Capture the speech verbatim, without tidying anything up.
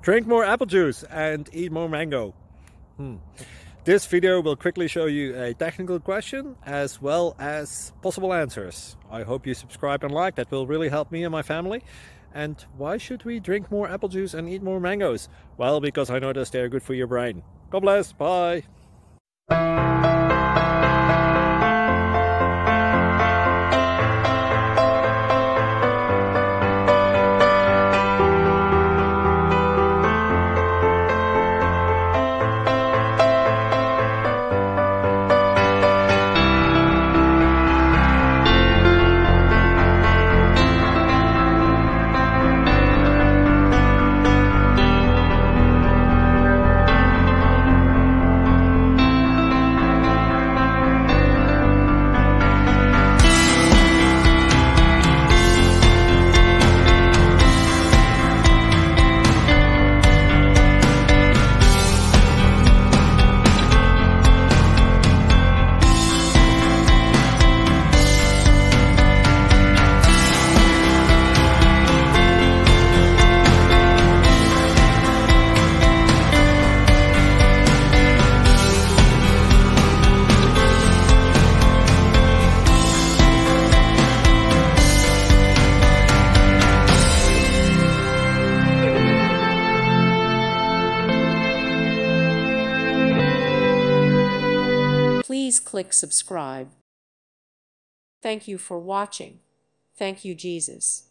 Drink more apple juice and eat more mango. Hmm. This video will quickly show you a technical question as well as possible answers. I hope you subscribe and like, that will really help me and my family. And why should we drink more apple juice and eat more mangoes? Well, because I noticed they're good for your brain. God bless, bye! Please click subscribe. Thank you for watching. Thank you, Jesus.